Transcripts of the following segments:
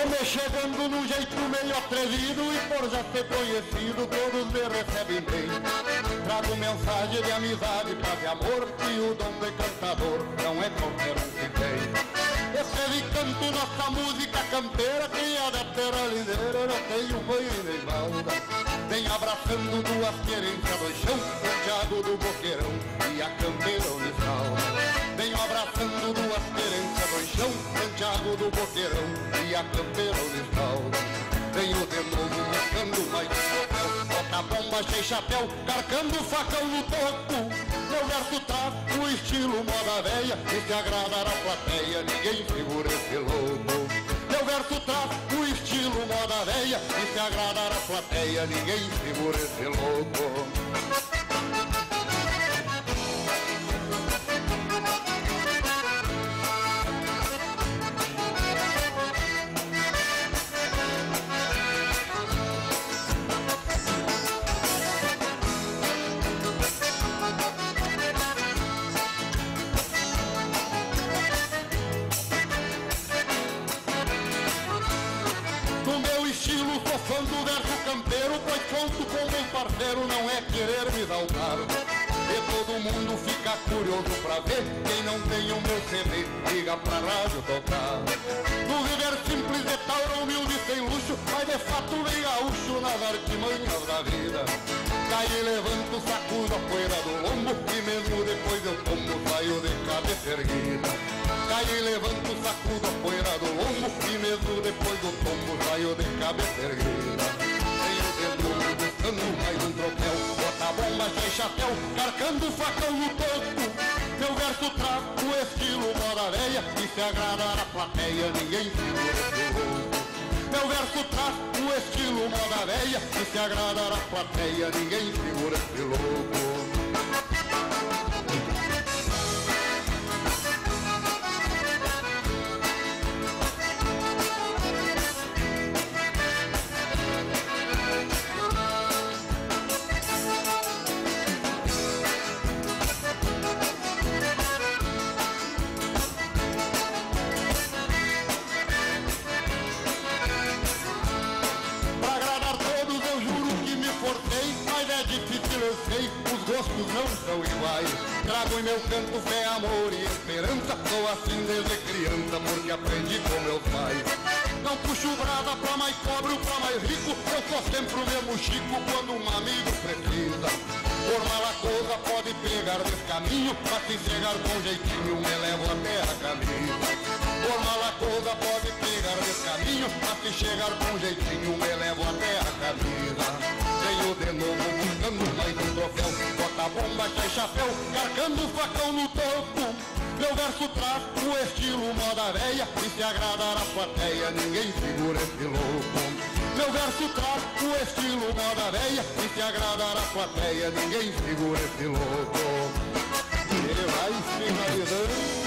me chegando num jeito meio atrevido e por já ser conhecido todos me recebem bem. Trago mensagem de amizade, paz e amor, e o dom de cantador não é qualquer um que tem. Escrevo e canto nossa música campeira, quem é da terra lideira não tem um banho nem balda. Vem abraçando duas querências do chão, Santiago do Boqueirão e a campeira Unisal. Venho abraçando duas querências do chão, Santiago do Boqueirão e a campeira Unisal. Venho de novo buscando mais um troféu, bota bomba, cheio chapéu, carcando o facão no topo. Meu verso traz o estilo moda véia, e se agradar a plateia, ninguém segura esse louco. Meu verso traz o estilo moda véia, e se agradar a plateia, ninguém segura esse louco. Do verso campeiro, pois conto como um parceiro, não é querer me exaltar. E todo mundo fica curioso pra ver, quem não tem o meu CD, liga pra rádio tocar. No viver simples e tauro, humilde sem luxo, mas de fato vem gaúcho nas artimanhas da vida. Daí levanto, sacudo a poeira do lombo, e mesmo depois eu tomo, saio de cabeça erguida. Daí levanto, sacudo a poeira do lombo, e mesmo depois do tombo, saio de cabeça erguida. Venho de novo buscando mais um troféu, bota bomba, cheio chapéu, carcando o facão no topo. Meu verso traz o estilo moda véia, e se agradar a plateia, ninguém segura esse louco. Meu verso traz o estilo moda véia, e se agradar a plateia, ninguém segura esse louco. Os gostos não são iguais. Trago em meu canto fé, amor e esperança. Sou assim desde criança porque aprendi com meus pais. Não puxo brava pra mais pobre ou pra mais rico, eu sou sempre o mesmo Chico quando um amigo precisa. Por mala coisa pode pegar desse caminho, mas se chegar com jeitinho me levo até a camisa. Por mala coisa pode pegar desse caminho, mas se chegar com jeitinho me levo até a camisa. Venho de novo buscando mais um troféu, bota bomba, cheio chapéu, carcando o facão no topo. Meu verso traz o estilo moda véia, e se agradar a plateia, ninguém segura esse louco. Meu verso traz o estilo moda véia, e se agradar a plateia, ninguém segura esse louco. Ele vai finalizando.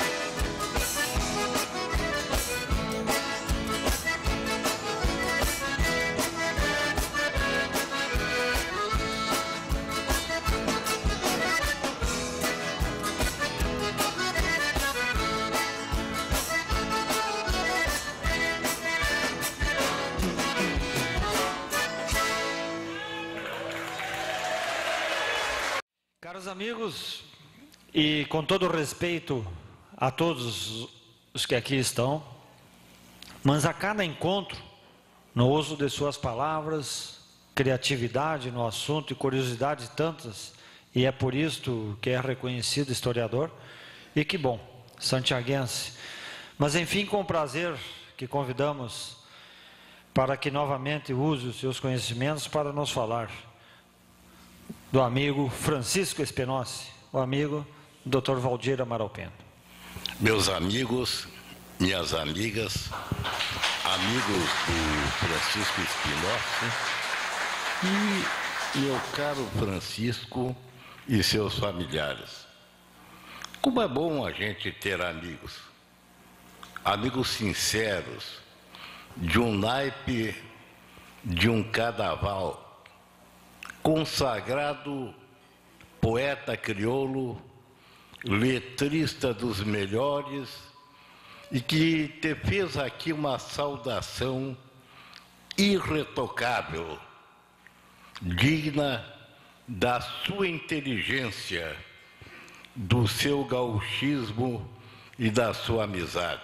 Caros amigos, e com todo respeito a todos os que aqui estão, mas a cada encontro, no uso de suas palavras, criatividade no assunto e curiosidade tantas, e é por isto que é reconhecido historiador, e que bom, santiaguense. Mas enfim, com prazer que convidamos para que novamente use os seus conhecimentos para nos falar do amigo Francisco Espenossi, o amigo Dr. Valdir Amaral Pena. Meus amigos, minhas amigas, amigos do Francisco Espenossi e meu caro Francisco e seus familiares. Como é bom a gente ter amigos, amigos sinceros, de um naipe, de um cadaval, consagrado poeta crioulo, letrista dos melhores e que te fez aqui uma saudação irretocável, digna da sua inteligência, do seu gauchismo e da sua amizade.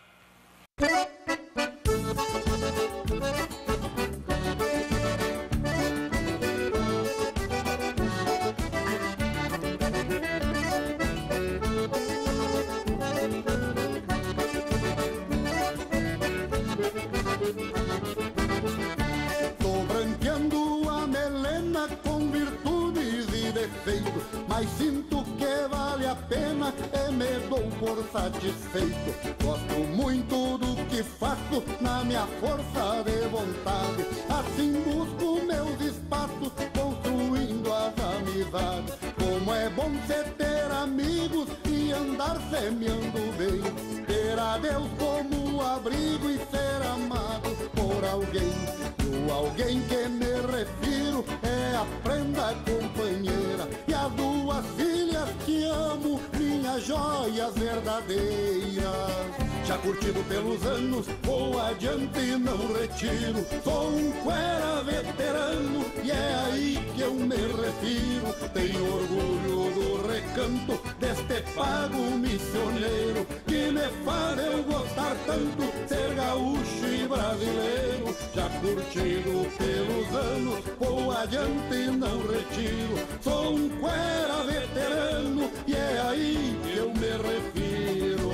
Mas sinto que vale a pena e me dou por satisfeito. Gosto muito do que faço na minha força de vontade. Assim busco meus espaços, construindo as amizades. Como é bom cê ter amigos e andar semeando bem. Ter a Deus como abrigo e ser amado por alguém. O alguém que me refiro é a prenda companheira e as duas filhas que amo, minhas joias verdadeiras. Já curtido pelos anos, vou adiante e não retiro. Sou um cuera veterano e é aí que eu me refiro. Tenho orgulho do recanto deste pago missioneiro que me faz eu gostar tanto, ser gaúcho e brasileiro. Já curtido pelos anos, vou adiante e não retiro. Sou um cuera veterano e é aí que eu me refiro.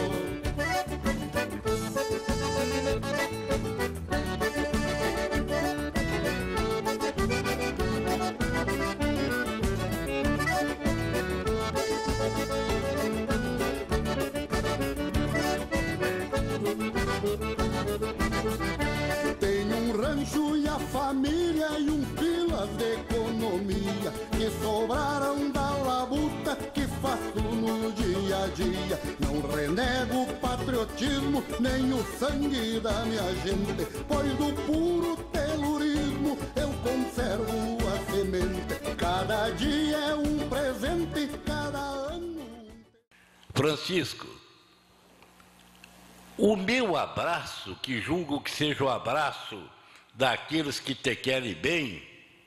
Tenho um rancho e a família e um pilas de economia que sobraram da labuta que faço no dia a dia. Não renego o patriotismo nem o sangue da minha gente, pois do puro telurismo eu conservo a semente. Cada dia é um presente, cada ano. Francisco, o meu abraço, que julgo que seja o abraço daqueles que te querem bem,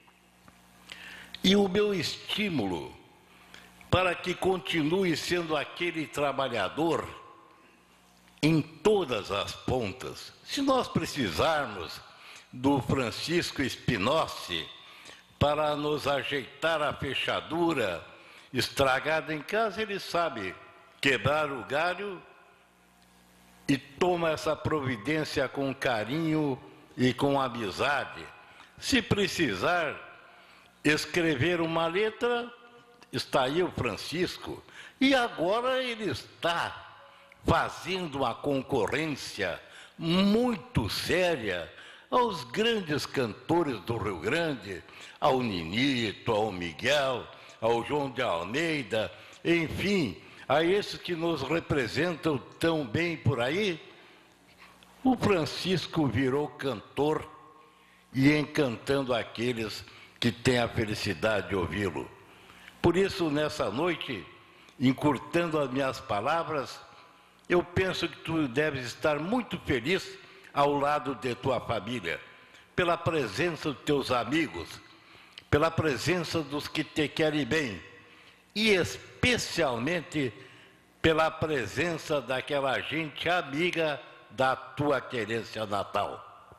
e o meu estímulo para que continue sendo aquele trabalhador em todas as pontas. Se nós precisarmos do Francisco Espinossi para nos ajeitar a fechadura estragada em casa, ele sabe quebrar o galho e toma essa providência com carinho e com amizade. Se precisar escrever uma letra, está aí o Francisco. E agora ele está fazendo uma concorrência muito séria aos grandes cantores do Rio Grande, ao Ninito, ao Miguel, ao João de Almeida, enfim, a esses que nos representam tão bem por aí. O Francisco virou cantor e encantando aqueles que têm a felicidade de ouvi-lo. Por isso, nessa noite, encurtando as minhas palavras, eu penso que tu deves estar muito feliz ao lado de tua família, pela presença dos teus amigos, pela presença dos que te querem bem, e especialmente pela presença daquela gente amiga da tua querência natal.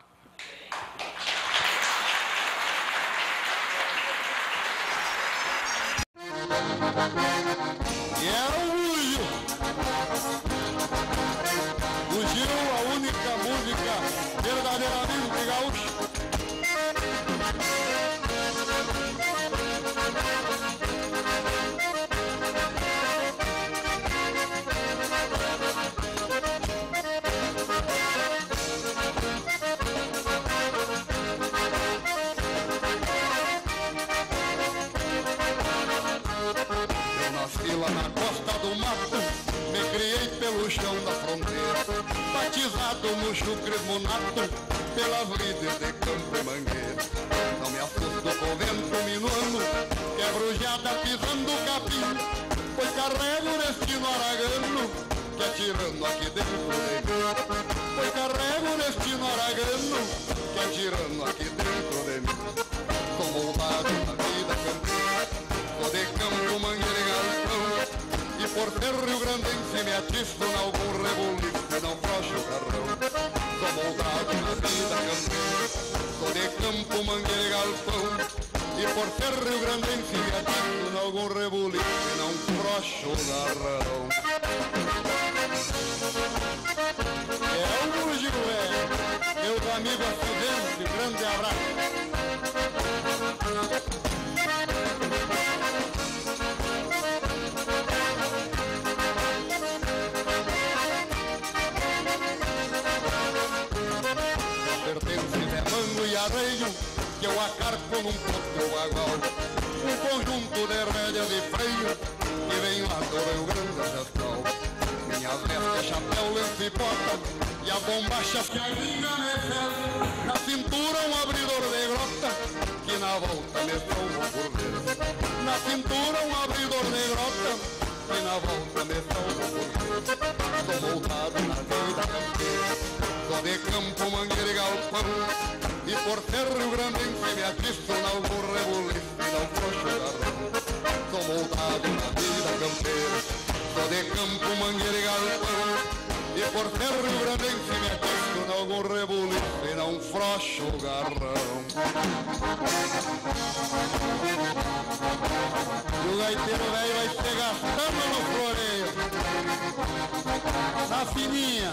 E era o Bugio. Bugio, a única música verdadeiramente gaúcha. Lá na costa do mato, me criei pelo chão da fronteira, batizado no chucrismo nato, pelas lides de campo e mangueira. Não me assusto com o vento minuano, quebro jada pisando capim, pois carrego o destino aragano, que é tirano aqui dentro de mim. Pois carrego neste naragano que é tirano aqui dentro de mim. Sou moldado na vida campeira, sou de campo, mangueira e galpão. E por ser rio-grandense me atiço em algum rebuliço e não frouxo o carrão. Sou moldado na vida campeira, sou de campo, mangueira e galpão. E por ser rio-grandense me atiço em algum rebuliço e não frouxo o garrão. É o Gurgel, meus amigos acidentes, grande abraço. E arreio que eu acarco num ponto bagual, um conjunto de rédeas e freio que vem lá do Rio Grande Ancestral. Minhas vestes, chapéu, lenço e bota e as bombachas que ainda me servem. Na cintura um abridor de grota que na volta me salvo por ver. Na cintura um abridor de grota que na volta me salvo por ver. Sou moldado na vida campeira, sou de campo, mangueira e galpão. E por ser rio-grandense me atiço em algum rebuliço e não frouxo o garrão. Sou moldado na vida campeira, sou de campo, mangueira e galpão. E por ser rio-grandense me atiço em algum rebuliço e não frouxo o garrão. E o gaiteiro velho vai se gastando no floreio, na fininha.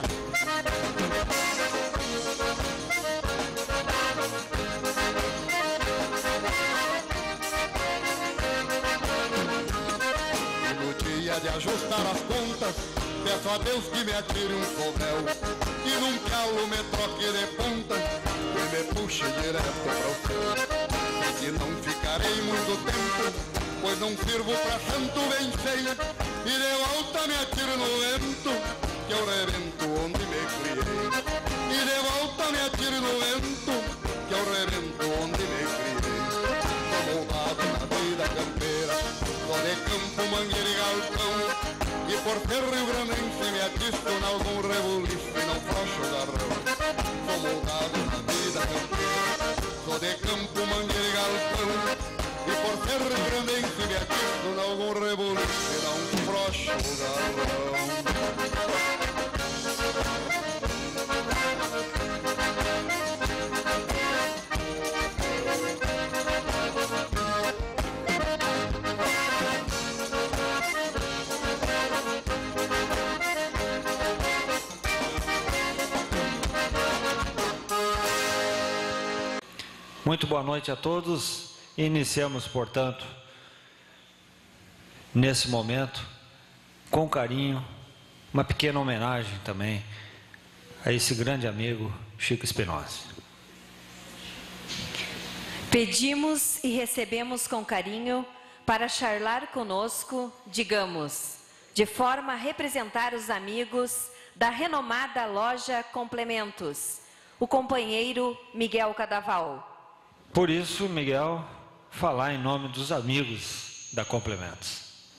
De ajustar as contas, peço a Deus que me atire um covel e num calo me troque de ponta e me puxe direto para o céu. Se não ficarei muito tempo, pois não sirvo pra santo bem cheio, e de volta me atiro no vento que eu rebento onde me criei. E de volta me atiro no vento que eu rebento onde me criei. Sou moldado na vida campeira, sou de campo, mangueira e galpão. E por ser rio-grandense me atiço em algum rebuliço e não frouxo o garrão. Sou moldado na vida campeira, sou de campo, mangueira e galpão. E por ser rio-grandense me atiço em algum rebuliço e não frouxo o garrão. Muito boa noite a todos. Iniciamos, portanto, nesse momento, com carinho, uma pequena homenagem também a esse grande amigo Chico Espinosa. Pedimos e recebemos com carinho para charlar conosco, digamos, de forma a representar os amigos da renomada loja Complementos, o companheiro Miguel Cadaval. Por isso, Miguel, falar em nome dos amigos da Complementos.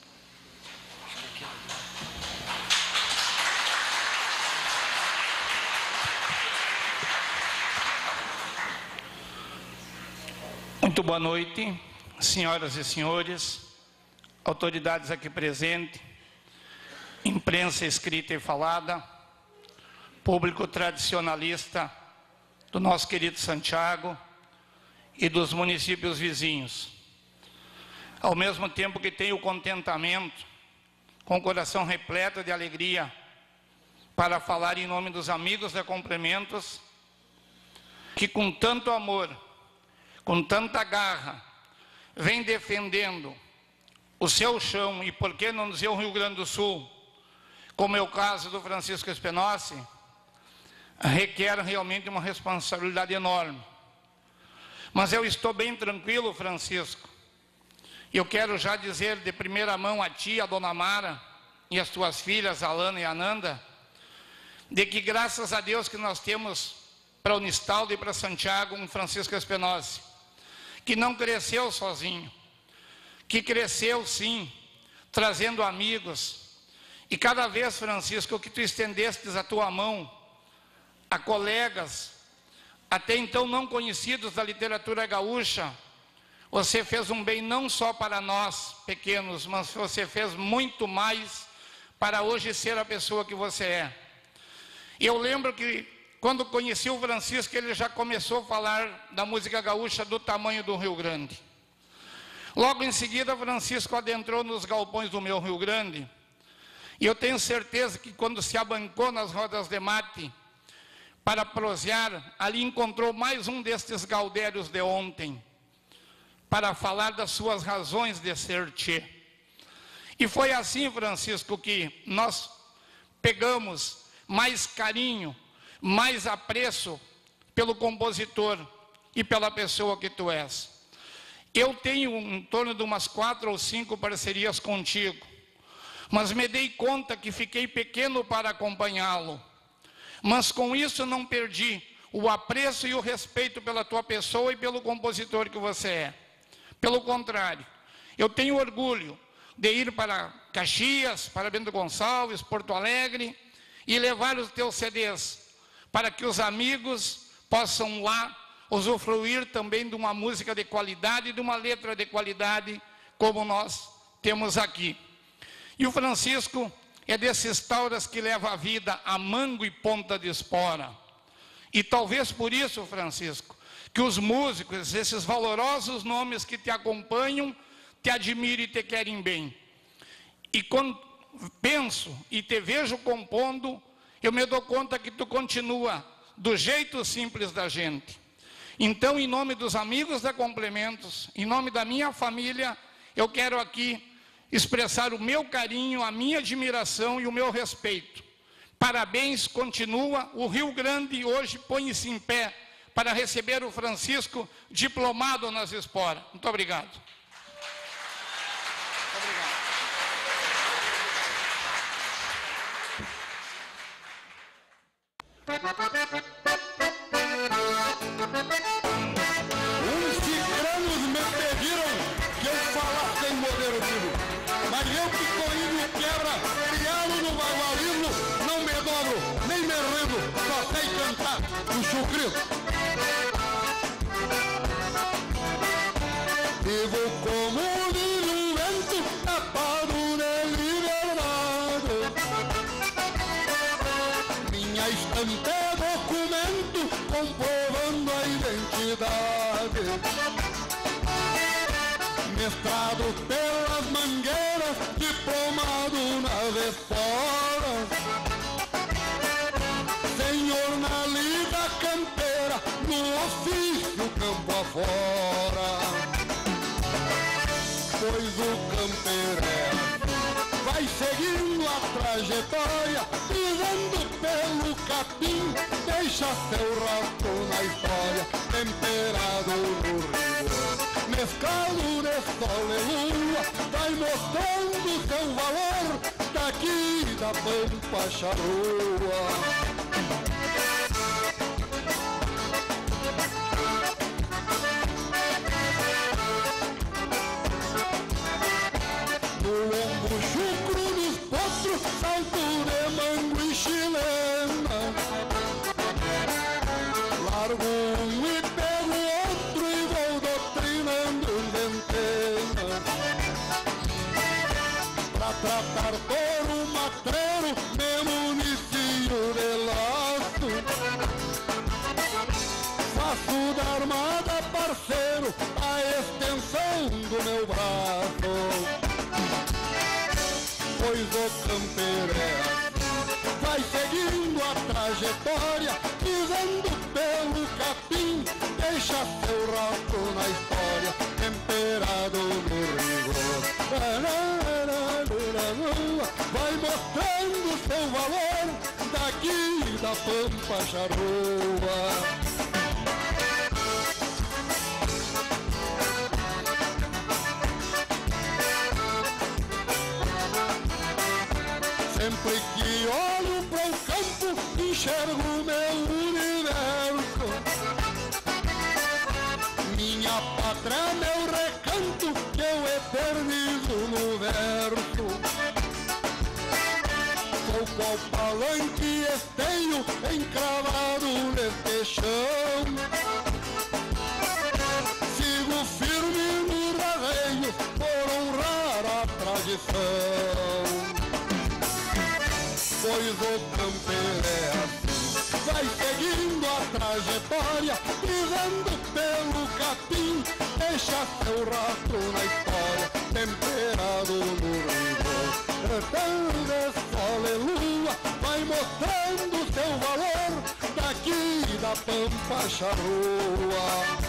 Muito boa noite, senhoras e senhores, autoridades aqui presentes, imprensa escrita e falada, público tradicionalista do nosso querido Santiago e dos municípios vizinhos. Ao mesmo tempo que tenho contentamento, com o coração repleto de alegria, para falar em nome dos amigos da Complementos, que com tanto amor, com tanta garra, vem defendendo o seu chão e, por que não dizer, o Rio Grande do Sul, como é o caso do Francisco Espinosa, requer realmente uma responsabilidade enorme. Mas eu estou bem tranquilo, Francisco. Eu quero já dizer de primeira mão a ti, a dona Mara, e as tuas filhas, Alana e Ananda, de que graças a Deus que nós temos para Unistaldo e para Santiago um Francisco Espinosa, que não cresceu sozinho, que cresceu sim, trazendo amigos, E cada vez, Francisco, que tu estendestes a tua mão a colegas, até então não conhecidos da literatura gaúcha, você fez um bem não só para nós, pequenos, mas você fez muito mais para hoje ser a pessoa que você é. Eu lembro que, quando conheci o Francisco, ele já começou a falar da música gaúcha do tamanho do Rio Grande. Logo em seguida, Francisco adentrou nos galpões do meu Rio Grande, e eu tenho certeza que, quando se abancou nas rodas de mate para prosear, ali encontrou mais um destes gaudérios de ontem, para falar das suas razões de ser tchê. E foi assim, Francisco, que nós pegamos mais carinho, mais apreço pelo compositor e pela pessoa que tu és. Eu tenho em torno de umas 4 ou 5 parcerias contigo, mas me dei conta que fiquei pequeno para acompanhá-lo. Mas com isso não perdi o apreço e o respeito pela tua pessoa e pelo compositor que você é. Pelo contrário, eu tenho orgulho de ir para Caxias, para Bento Gonçalves, Porto Alegre, e levar os teus CDs, para que os amigos possam lá usufruir também de uma música de qualidade e de uma letra de qualidade, como nós temos aqui. E o Francisco é desses tauras que leva a vida a mango e ponta de espora. E talvez por isso, Francisco, que os músicos, esses valorosos nomes que te acompanham, te admiram e te querem bem. E quando penso e te vejo compondo, eu me dou conta que tu continua do jeito simples da gente. Então, em nome dos amigos da Complementos, em nome da minha família, eu quero aqui expressar o meu carinho, a minha admiração e o meu respeito. Parabéns, continua. O Rio Grande hoje põe-se em pé para receber o Francisco diplomado nas esporas. Muito obrigado. Uns ciganos me pediram que eu falasse em modelo vivo, mas eu que corrido quebra, criado no bagualismo, não me dobro, nem me rendo, só sei cantar o chucrismo. Vivo como vive um vento, tapado de liberdade. Minha estampa é documento, comprovando a identidade. Mestrado pelas mangueiras, diplomado nas esporas. Senhor na lida campeira, no ofício campo afora. Pois o campeiro vai seguindo a trajetória, pisando pelo capim, deixa seu rastro na história, temperado no rigor, mesclado de sol e lua, vai mostrando seu valor, daqui da pampa charrua. Lombo chucro dos potros, salto de mango e chilena. Largo um e pego outro e vou doutrinando ventena. Pra tratar touro matreiro, me municio de laço. Faço da armada parceiro a extensão do meu braço. Pois o campeiro vai seguindo a trajetória, pisando pelo capim, deixa seu rastro na história, temperado no rigor. Vai mostrando seu valor, daqui da pampa charrua. Sempre que olho para o campo, enxergo meu universo. Minha pátria, meu recanto, que eu eternizo no verso. qual palanque esteio encravado neste chão. Sigo firme no arreio por honrar a tradição, pois o campeiro é assim, vai seguindo a trajetória, pisando pelo capim, deixa seu rastro na história, temperado no rigor. Cantando sol e lua, vai mostrando seu valor, daqui da pampa charrua.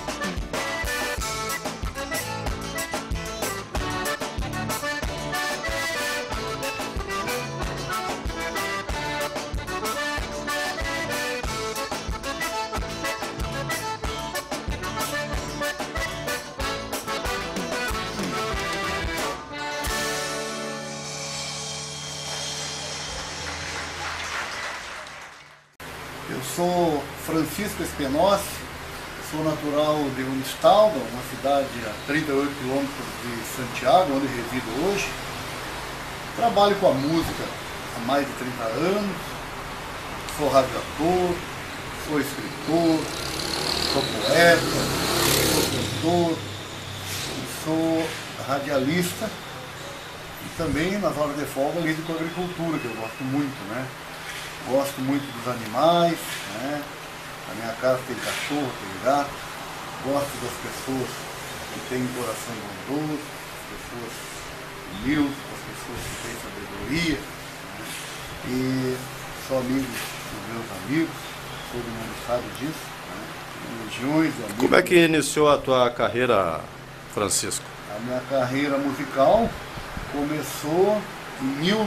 Eu sou Francisco Espenossi, sou natural de Unistalda, uma cidade a 38 quilômetros de Santiago, onde resido hoje. Trabalho com a música há mais de 30 anos, sou radioator, sou escritor, sou poeta, sou cantor, sou radialista e também nas horas de folga lido com a agricultura, que eu gosto muito, né? Gosto muito dos animais, né? Na minha casa tem cachorro, tem gato. Gosto das pessoas que têm um coração bondoso, das pessoas humildes, das pessoas que têm sabedoria, né? E sou amigo dos meus amigos, todo mundo sabe disso, né? Legiões de amigos. Como é que iniciou a tua carreira, Francisco? A minha carreira musical começou em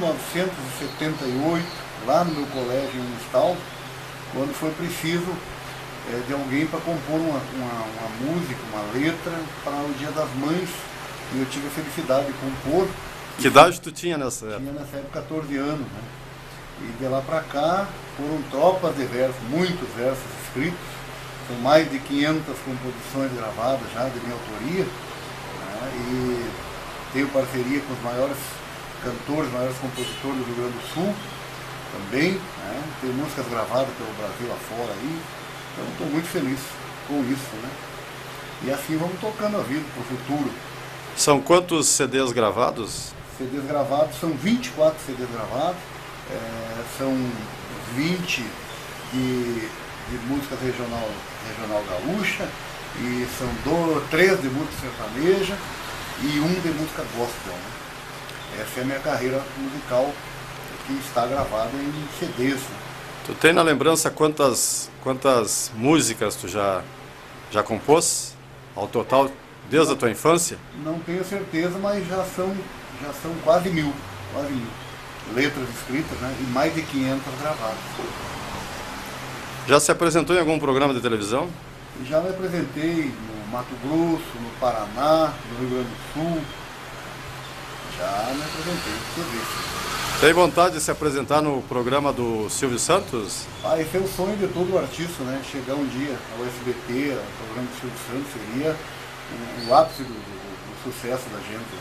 1978, lá no meu colégio em Unistalda, quando foi preciso de alguém para compor uma música, uma letra para o Dia das Mães, e eu tive a felicidade de compor. Que idade tu tinha nessa época? Tinha nessa época 14 anos, né? E de lá para cá foram tropas de versos, muitos versos escritos, são mais de 500 composições gravadas já de minha autoria, né? E tenho parceria com os maiores cantores, maiores compositores do Rio Grande do Sul também, né? Tem músicas gravadas pelo Brasil afora aí, então estou muito feliz com isso, né? E assim vamos tocando a vida para o futuro. São quantos CDs gravados? CDs gravados, são 24 CDs gravados, são 20 de música regional gaúcha, e são 3 de música sertaneja e 1 de música gospel, né? Essa é a minha carreira musical, que está gravada em CDs. Né? Tu tem na lembrança quantas músicas tu já compôs ao total desde a tua infância? Não tenho certeza, mas já são quase mil letras escritas, né? E mais de 500 gravadas. Já se apresentou em algum programa de televisão? Já me apresentei no Mato Grosso, no Paraná, no Rio Grande do Sul. Já me apresentei em TV. Tem vontade de se apresentar no programa do Silvio Santos? Esse é o sonho de todo artista, né? Chegar um dia ao SBT, ao programa do Silvio Santos, seria o ápice do sucesso da gente.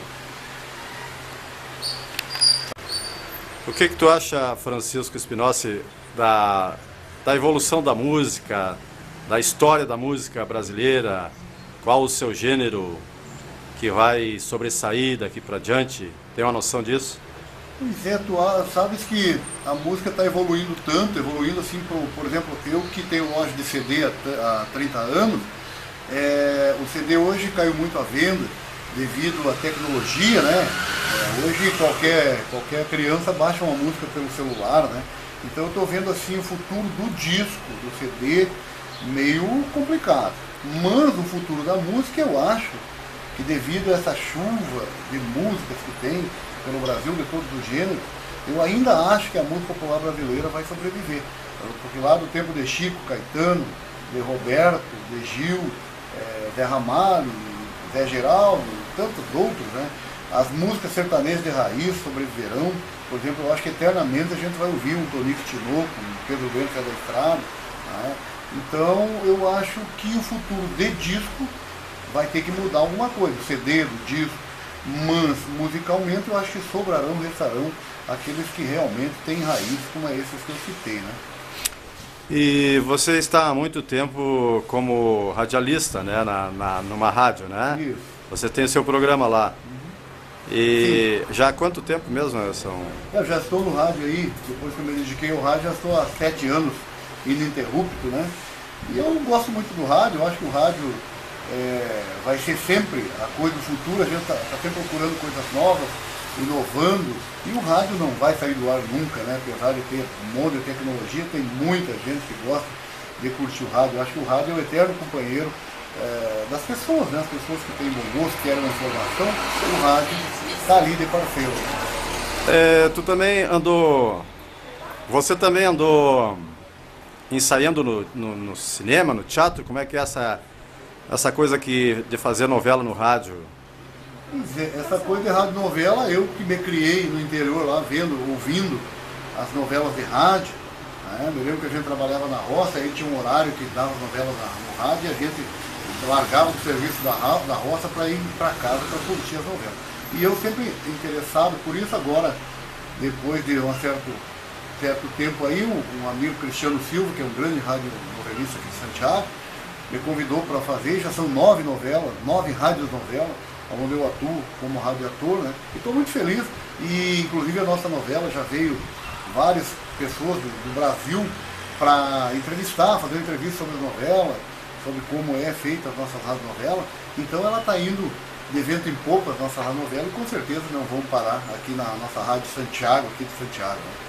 O que tu acha, Francisco Espenossi, da evolução da música, da história da música brasileira? Qual o seu gênero que vai sobressair daqui para diante? Tem uma noção disso? Pois é, tu sabes que a música está evoluindo tanto, evoluindo assim, por exemplo, eu que tenho loja de CD há 30 anos, o CD hoje caiu muito à venda devido à tecnologia, né? Hoje qualquer criança baixa uma música pelo celular, né? Então eu estou vendo assim o futuro do disco, do CD, meio complicado. Mas o futuro da música, eu acho que devido a essa chuva de músicas que tem pelo Brasil, de todos os gêneros, eu ainda acho que a música popular brasileira vai sobreviver. Porque lá do tempo de Chico, Caetano, de Roberto, de Gil, Zé Ramalho, Zé Geraldo, e tantos outros, né? As músicas sertanejas de raiz sobreviverão. Por exemplo, eu acho que eternamente a gente vai ouvir um Tonico Tinoco, um Pedro Bento da Estrada, né? Então eu acho que o futuro de disco vai ter que mudar alguma coisa, o CD do disco. mas musicalmente eu acho que restarão aqueles que realmente têm raiz, como esses que eu citei, né? E você está há muito tempo como radialista, né, numa rádio, né? Isso. Você tem o seu programa lá. E sim. Já há quanto tempo mesmo são? Eu já estou no rádio aí, depois que eu me dediquei ao rádio, já estou há 7 anos ininterrupto, né? E eu gosto muito do rádio, eu acho que o rádio vai ser sempre a coisa do futuro, a gente está sempre procurando coisas novas, inovando, e o rádio não vai sair do ar nunca, né? Porque o rádio tem um monte de tecnologia, tem muita gente que gosta de curtir o rádio. Eu acho que o rádio é o eterno companheiro das pessoas, né? As pessoas que têm bom gosto, querem uma informação, o rádio está ali de parceiro. Você também andou ensaiando no cinema, no teatro? Como é que é essa coisa de fazer novela no rádio? Essa coisa de rádio novela, eu que me criei no interior lá, ouvindo as novelas de rádio, né? Me lembro que a gente trabalhava na roça, aí tinha um horário que dava as novelas no rádio e a gente largava do serviço da roça para ir para casa para curtir as novelas. E eu sempre interessado, por isso agora, depois de um certo tempo aí, um amigo Cristiano Silva, que é um grande rádio novelista aqui de Santiago, me convidou para fazer, já são 9 novelas, 9 rádios novelas, onde eu atuo como radioator, né? E estou muito feliz. E inclusive a nossa novela já veio várias pessoas do Brasil para entrevistar, fazer uma entrevista sobre a novela, sobre como é feita as nossas radionovelas. Então ela está indo de vento em popa a nossa radionovela e com certeza não vamos parar aqui na nossa Rádio Santiago, aqui de Santiago, né?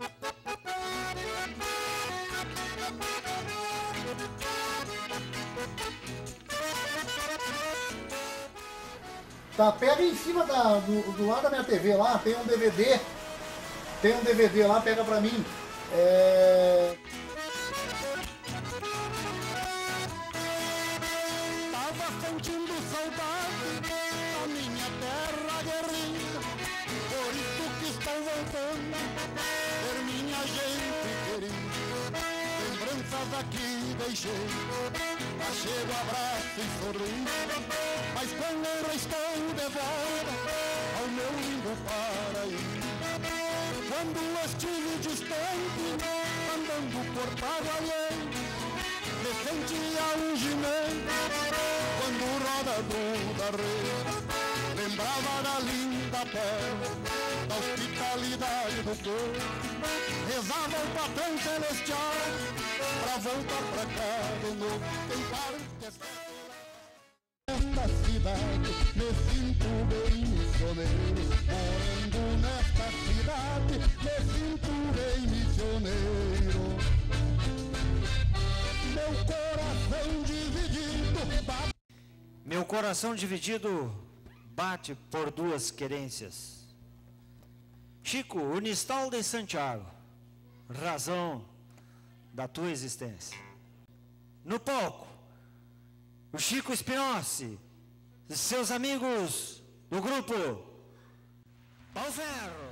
Tá, pega em cima do lado da minha TV lá, tem um DVD. Tem um DVD lá, pega pra mim. Tava sentindo saudade da minha terra guerreira, por isso que estou voltando, ver minha gente querida. Lembranças aqui deixei, achego, abraço e sorriso, mas quando eu estou de volta ao meu lindo paraíso, quando estive distante, andando por Pagualhães, me sentia um jumento, quando roda da rede, lembrava da linda terra, da hospitalidade do povo, rezava o patrão celestial, pra voltar pra cá de novo. Tem parte esta cidade, me sinto bem missioneiro, morando nesta cidade, me sinto bem missioneiro. Meu coração dividido bate. Meu coração dividido bate por duas querências. Chico, Unistal de Santiago, razão da tua existência. No palco, o Chico Espinossi e seus amigos do grupo Pau Ferro.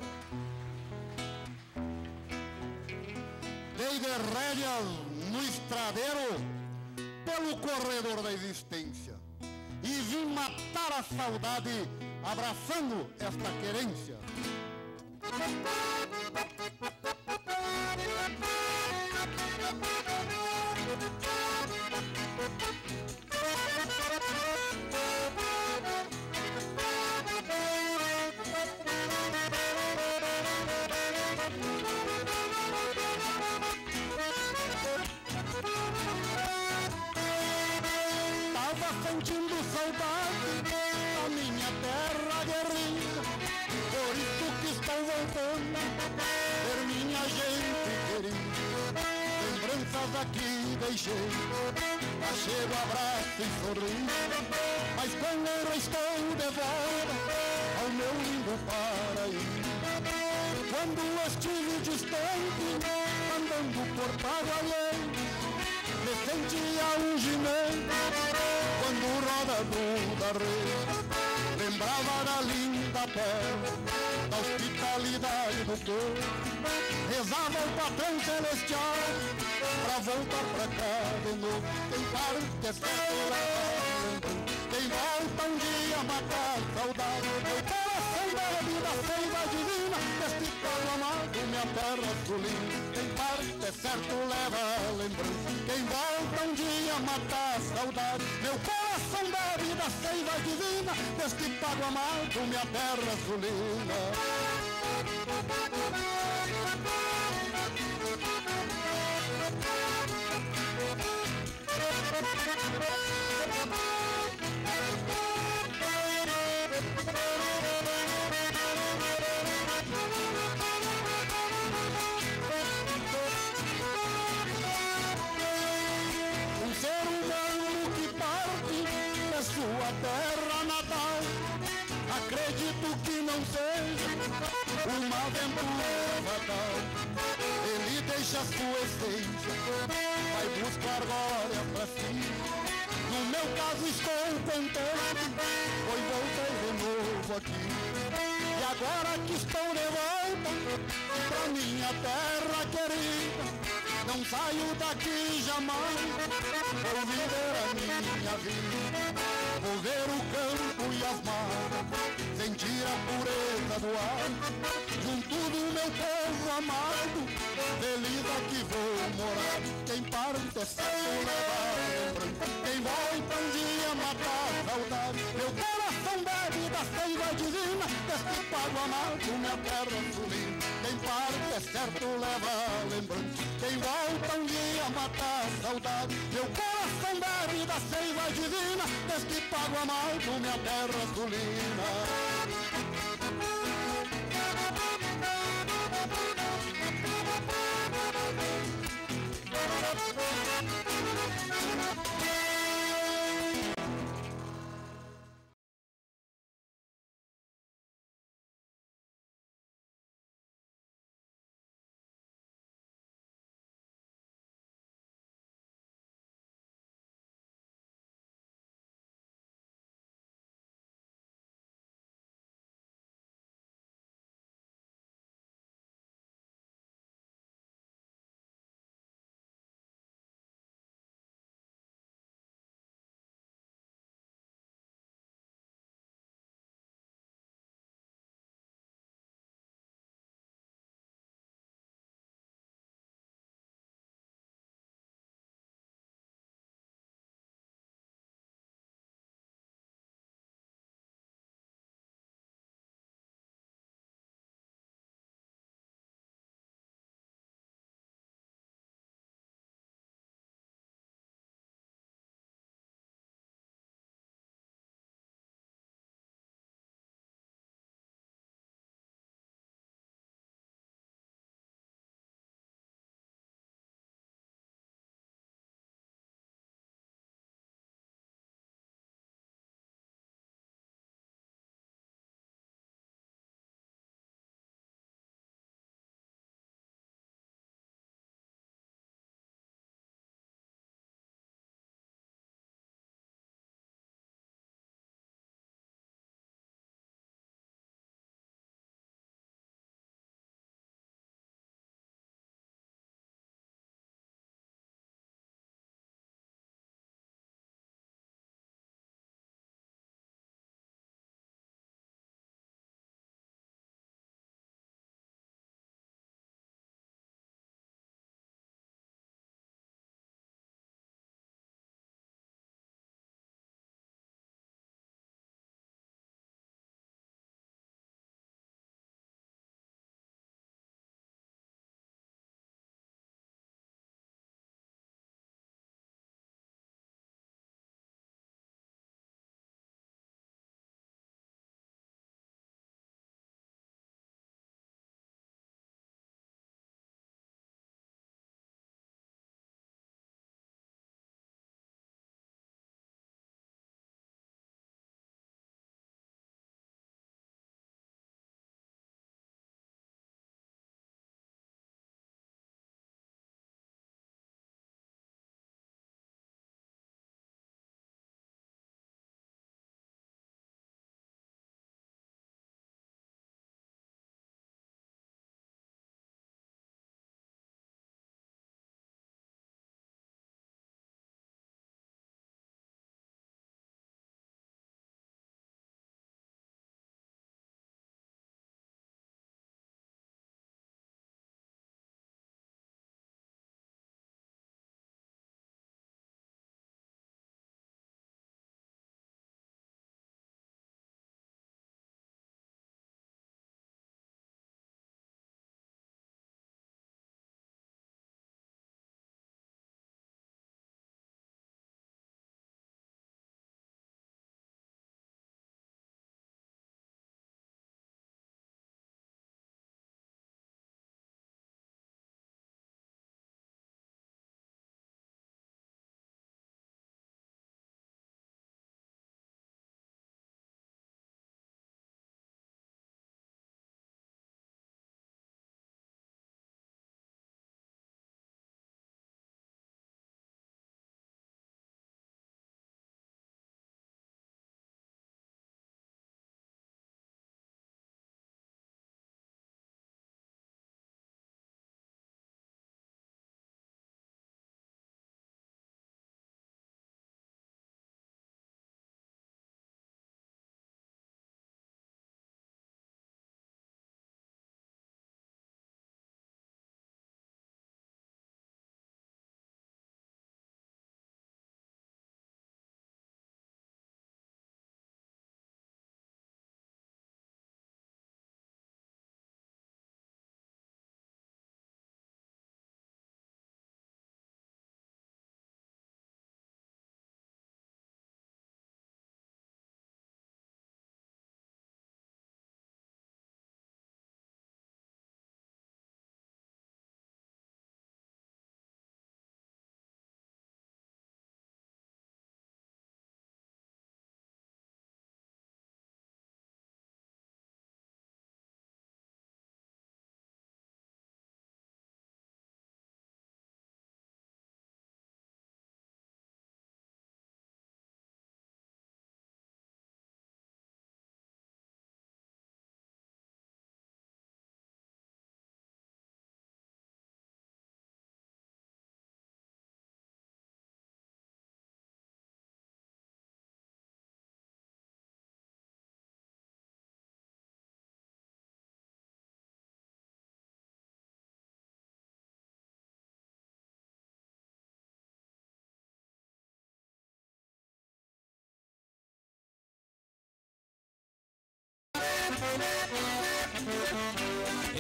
Dei de rédeas no estradeiro pelo corredor da existência e vim matar a saudade abraçando esta querência. Tava sentindo saudade da minha terra guerreira, por isso que estou voltando, ver minha gente querida. Lembranças aqui deixei, achego, abraço e sorriso, mas quando eu estou de volta ao meu lindo paraíso, quando estive distante, andando por Pagualhães, me sentia um jumento, quando roda da rede, lembrava da linda terra, da hospitalidade do povo, rezava o patrão celestial, pra voltar pra cá de novo. Quem parte é certo leva, quem volta um dia matar saudade, meu coração bebe da seiva divina, deste pelo amado, minha terra sulina. Quem parte é certo leva lembrança, quem volta um dia matar saudade, meu coração bebe da seiva divina, deste pago amado, minha terra sulina. Um ser humano que parte da sua terra natal, acredito que não seja uma aventura fatal. Ele deixa sua essência, vai buscar glória pra si. No meu caso estou contente, pois voltei de novo aqui. E agora que estou de volta pra minha terra querida, não saio daqui jamais, vou viver a minha vida. Vou ver o campo e as matas, sentir a pureza do ar, junto do meu povo amado, feliz aqui vou morar. Quem parte é certo levar lembrança, quem volta um dia matar saudade, meu coração bebe da seiva divina, deste pago amado, minha terra sulina. Quem parte é certo levar lembrança, quem volta um dia matar saudade, meu coração bebe da seiva divina, deste pago amado, minha terra sulina.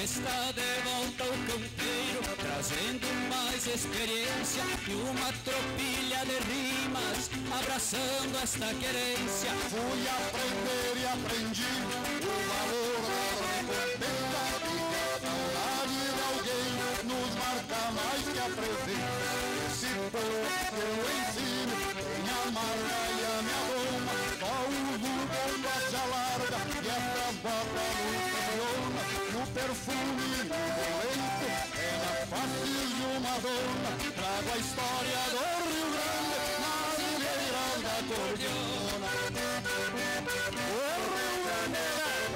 Está de volta o campeiro, trazendo mais experiência e uma tropilha de rimas, abraçando esta querência. Fui aprender e aprendi o valor da recompensa, e que a saudade de alguém nos marca mais que a presença. Esse povo que eu ensino tem a marca e a minha doma, só uso bombacha larga e essas botas luciona. E o perfume no violento é na face de uma dona. Trago a história do Rio Grande nas ilheiras da acordeona. O Rio Grande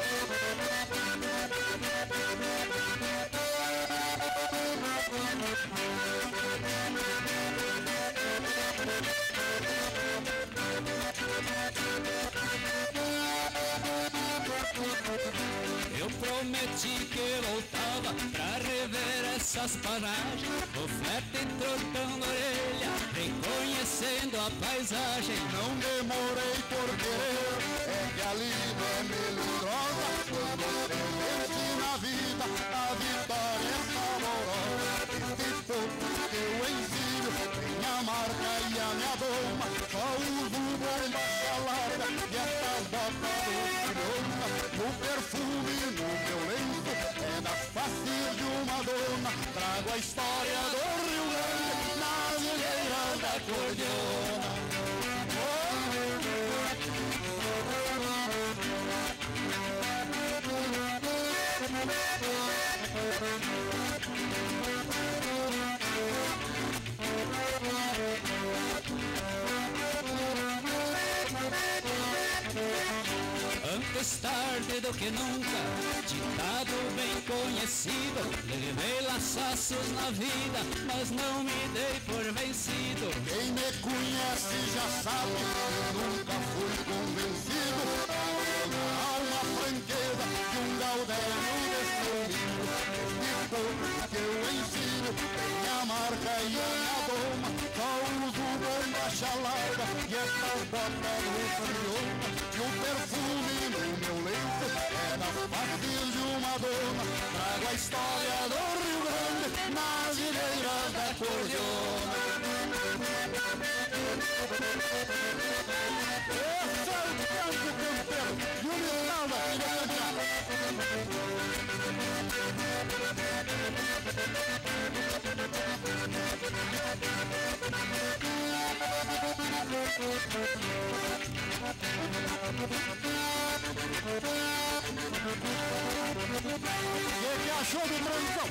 Eu prometi que voltava pra rever essas paragens, o flete trocando orelha, reconhecendo a paisagem. não demorei por querer, é que a lida é melindrosa. Quando você vence na vida, a vitória é saborosa. Esse pouco que eu ensino tem a marca e a minha doma, só uso bombacha larga e essas botas luciona. O perfume no meu lenço é das faces de uma dona. Trago a história do Rio Grande nas ilheiras da acordeona. Antes tarde do que nunca, ditado bem conhecido, levei laçaços na vida, mas não me dei por vencido. Quem me conhece já sabe que nunca fui convencido. Há uma franqueza de um gaudério destemido. Este pouco que eu ensino tem a marca e a minha doma, só uso bombacha larga e essas botas luciona. E o perfume no meu leito é das faces de uma dona. Trago a história do Rio Grande nas ilheiras da acordeona. Esse é o canto campeiro e o Lissalda que vai cantar. O que achou do Brancão?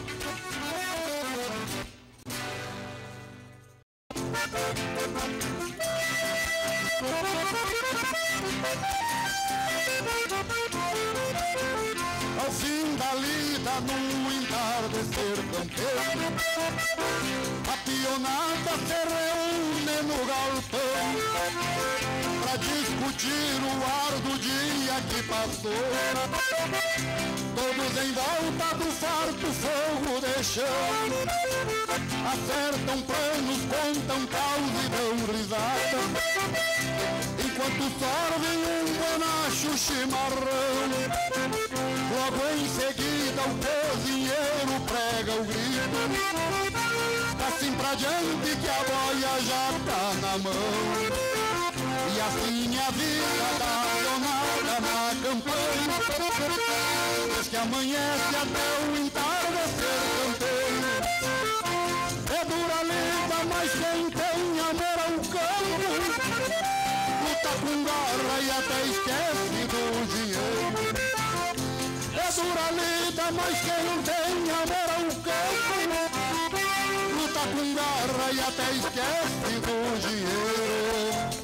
Ao fim da lida, num entardecer campeiro, a pionada se reúne no galpão pra discutir o ar do dia que passou. Todos em volta do farto fogo de chão, acertam planos, contam caos e dão risada, enquanto sorvem um bonacho chimarrão. Logo em seguida o cozinheiro prega o grito, assim pra diante que a boia já tá na mão. E assim a vida da pionada na campanha, desde que amanhece até o entardecer campeiro. É dura a lida, mas quem tem amor ao campo luta com garra e até esquece do dinheiro. É dura a lida, mas quem não tem amor ao campo luta com garra e até esquece do dinheiro.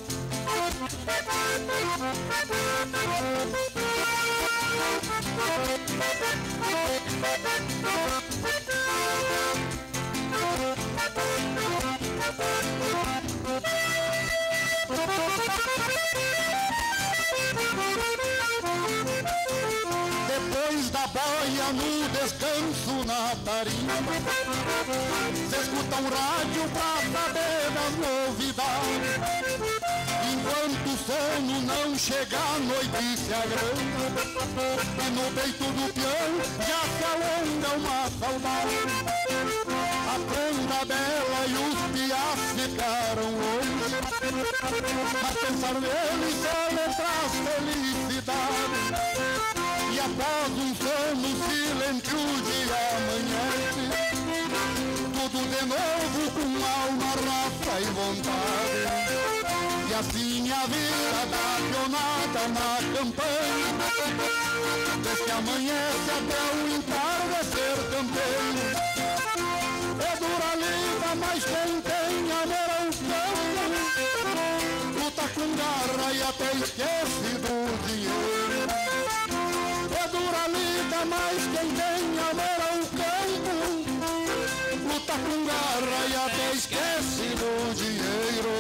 Depois da boia no descanso na tarima, se escuta um rádio pra saber das novidades. Enquanto o sono não chega a noite e se agranda, e no peito do peão já se alonga uma saudade. A prenda bela e os piás ficaram longe, mas pensar nele só lhe traz felicidade. E após um sono silêncio o dia amanhece, tudo de novo com alma, raça e vontade. E assim a vida da pionada na campanha, desde que amanhece até o entardecer campeiro. É dura a lida, mas quem tem amor ao campo, luta com garra e até esquece do dinheiro. É dura a lida, mas quem tem amor ao campo, luta com garra e até esquece do dinheiro.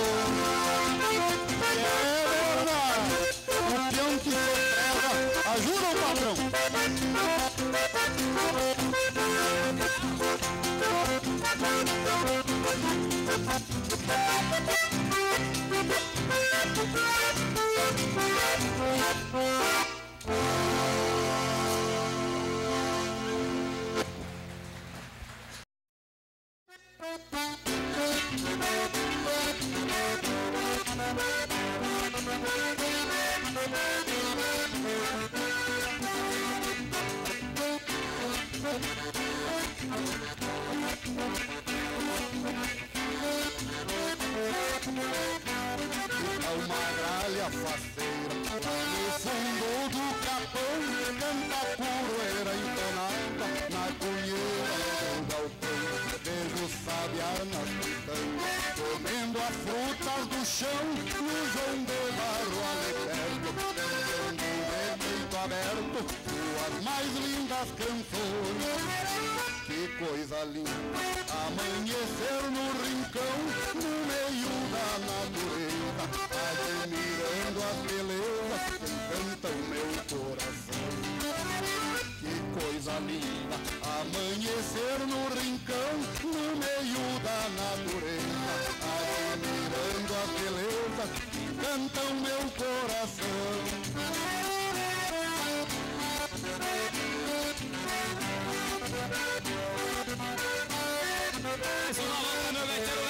É verdade, o peão que se entrega ajuda o patrão. Uma gralha faceira lá no fundo do capão, canta poeira entonada na cunheira do galpão. Vejo sabiá nas pitangas, comendo as frutas do chão, no João de Barro ali perto, cantando de peito aberto suas mais lindas canções. Que coisa linda, amanhecer no rincão, no meio da natureza, admirando as belezas que encantam meu coração. Que coisa linda, amanhecer no rincão, no meio da natureza, admirando as belezas que encantam meu coração. Mais uma volta, meu gaiteiro,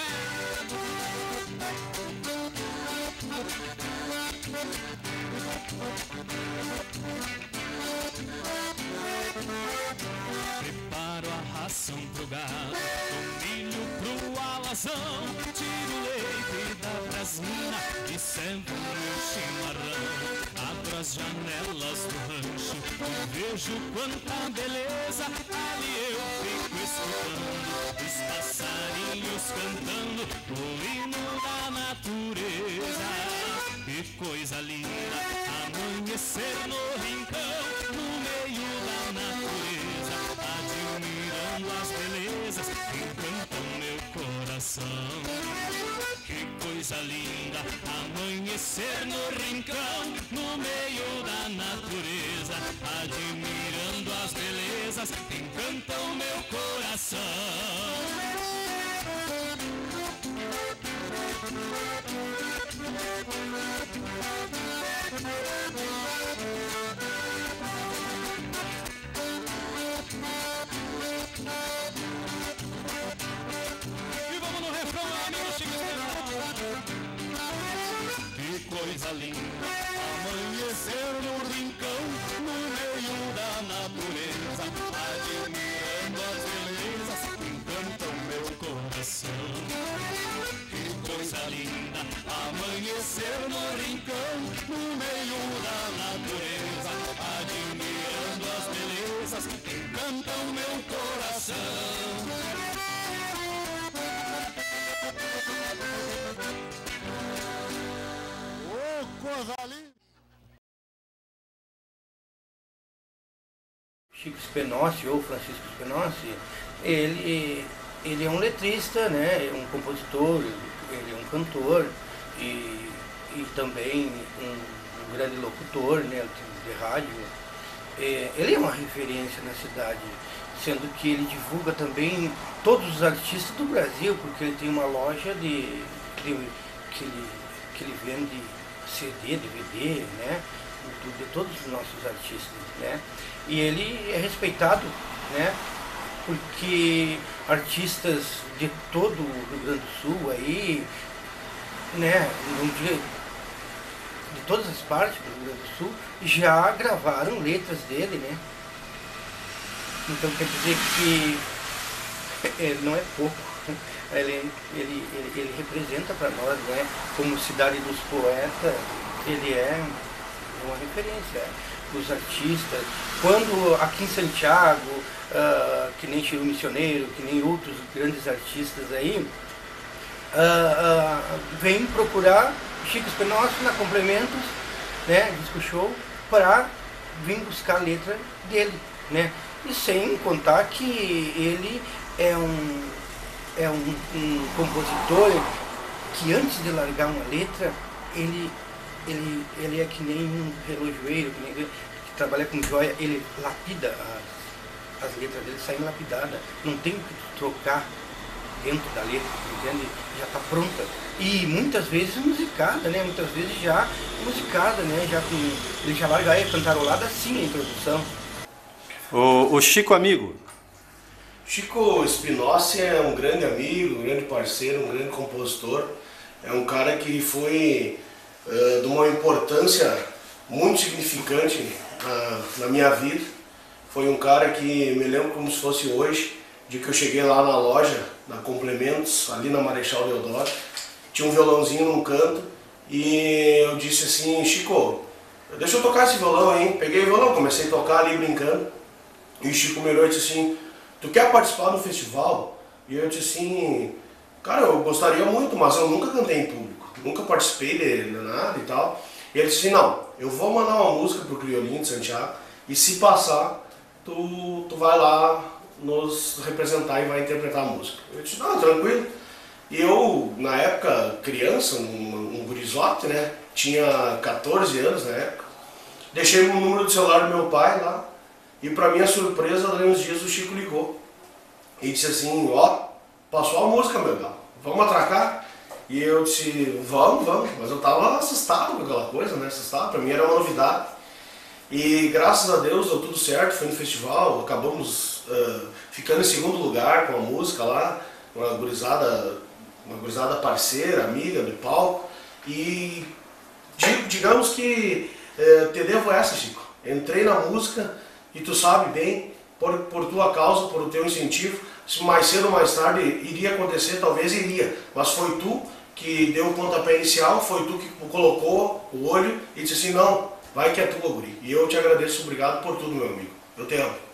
preparo a ração pro gado, o milho pro alazão, tiro o leite da brasina e sento no chimarrão. Abro as janelas do rancho e vejo quanta beleza, ali eu fico escutando os passarinhos cantando o hino da natureza. Que coisa linda, amanhecer no rincão, no meio da natureza, admirando as belezas que encantam meu coração. Que coisa linda, amanhecer no rincão, no meio da natureza, admirando as belezas que encantam meu coração. E vamos no refrão, amigo Chico Espinosa. Que coisa linda, amanhecer no rincão, no meio da natureza, admirando as belezas que encantam meu coração. Que coisa linda, amanhecer no rincão, no meio da natureza, admirando as belezas que encantam meu coração. Coisa linda. Chico Spinozzi, ou Francisco Spinozzi, ele é um letrista, né, um compositor, ele é um cantor e também um grande locutor, né, de rádio. Ele é uma referência na cidade, sendo que ele divulga também todos os artistas do Brasil, porque ele tem uma loja que ele vende CD, DVD, né? De todos os nossos artistas, né? E ele é respeitado, né? Porque artistas de todo o Rio Grande do Sul aí, né? De todas as partes do Rio Grande do Sul já gravaram letras dele, né? Então quer dizer que ele não é pouco. Ele representa para nós, né? Como cidade dos poetas, ele é uma referência. Os artistas, quando aqui em Santiago, que nem Chiru Missioneiro, que nem outros grandes artistas aí, vêm procurar Chico Espinosa na Complementos, né, disco show, para vir buscar a letra dele, né? E sem contar que ele é um compositor que antes de largar uma letra, ele é que nem um relojoeiro, que trabalha com joia, ele lapida as letras dele, saem lapidadas, não tem o que trocar dentro da letra, entende? Já está pronta. E muitas vezes musicada, né? Muitas vezes já musicada, né? Ele já larga aí cantarolada assim a introdução. O Chico amigo. Chico Espinosa é um grande amigo, um grande parceiro, um grande compositor. É um cara que foi de uma importância muito significante na minha vida. Foi um cara que me lembro como se fosse hoje, de que eu cheguei lá na loja, na Complementos, ali na Marechal Deodoro. Tinha um violãozinho num canto e eu disse assim: Chico, deixa eu tocar esse violão, hein? Peguei o violão, comecei a tocar ali brincando. E o Chico me olhou e disse assim: tu quer participar do festival? E eu disse assim: cara, eu gostaria muito, mas eu nunca cantei em público, nunca participei de nada e tal. E ele disse assim: não, eu vou mandar uma música pro Criolinho de Santiago e se passar, tu vai lá nos representar e vai interpretar a música. Eu disse: não, tranquilo. E eu, na época, criança, um gurizote, né, tinha 14 anos na época, deixei o número do celular do meu pai lá. E para minha surpresa, daí uns dias o Chico ligou e disse assim: ó, passou a música, meu galo, vamos atracar? E eu disse: vamos, mas eu tava assustado com aquela coisa, né, assustado, para mim era uma novidade. E graças a Deus deu tudo certo, foi no festival, acabamos ficando em segundo lugar com a música lá, uma gurizada parceira, amiga do palco. E digamos que te devo essa, Chico, entrei na música. E tu sabe bem, por tua causa, por teu incentivo, se mais cedo ou mais tarde iria acontecer, talvez iria. Mas foi tu que deu o pontapé inicial, foi tu que colocou o olho e disse assim: não, vai que é tua, guri. E eu te agradeço, obrigado por tudo, meu amigo. Eu te amo.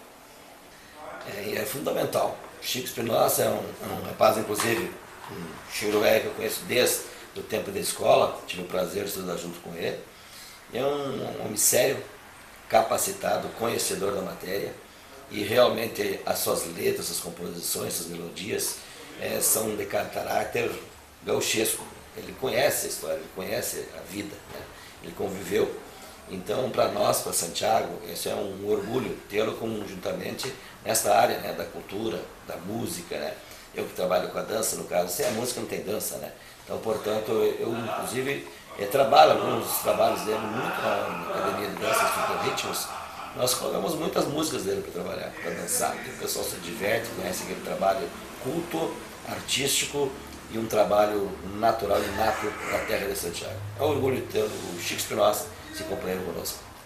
E é fundamental. Chico Espinosa é um rapaz, inclusive, um Chirué que eu conheço desde o tempo da escola, tive o prazer de estudar junto com ele. É um homem sério, capacitado, conhecedor da matéria, e realmente as suas letras, suas composições, suas melodias são de caráter gauchesco. Ele conhece a história, ele conhece a vida, né? Ele conviveu. Então, para nós, para Santiago, isso é um orgulho tê-lo conjuntamente nessa área, né, da cultura, da música, né? Eu que trabalho com a dança, no caso, sem a música não tem dança, né? Então, portanto, eu inclusive trabalho alguns trabalhos dele muito na Academia de Dança Instituto Ritmos. Nós colocamos muitas músicas dele para trabalhar, para dançar. O pessoal se diverte, conhece aquele trabalho culto, artístico e um trabalho natural e nato na terra de Santiago. É um orgulho ter o Chico Espinosa se companheiro conosco.